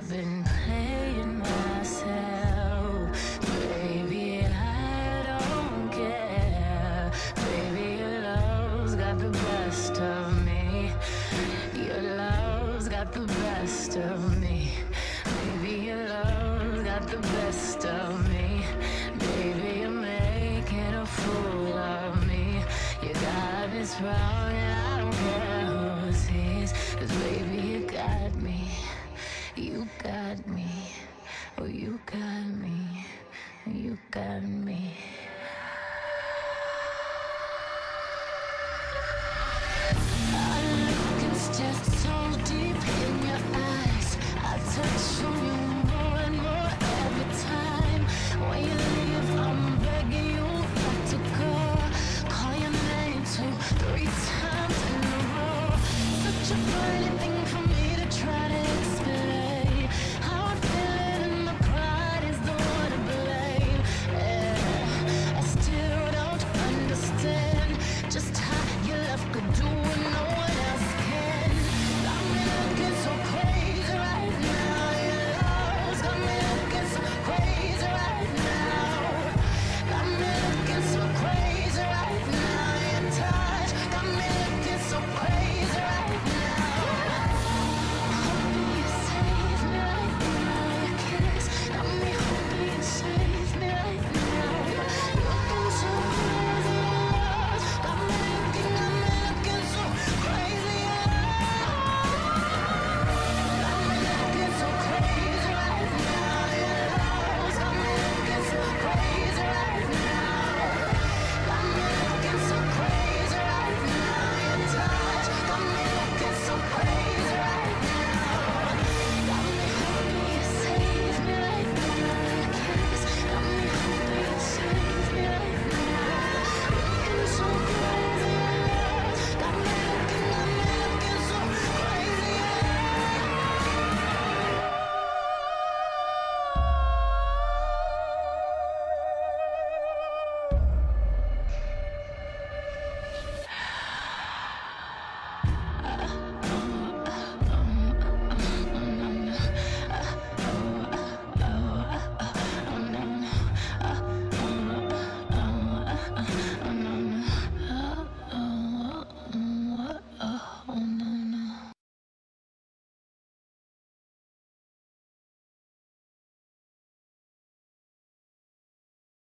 I've been playing myself. Baby, I don't care. Baby, your love's got the best of me. Your love's got the best of me. Baby, your love's got the best of me. Baby, you're making a fool of me. You got me sprung out.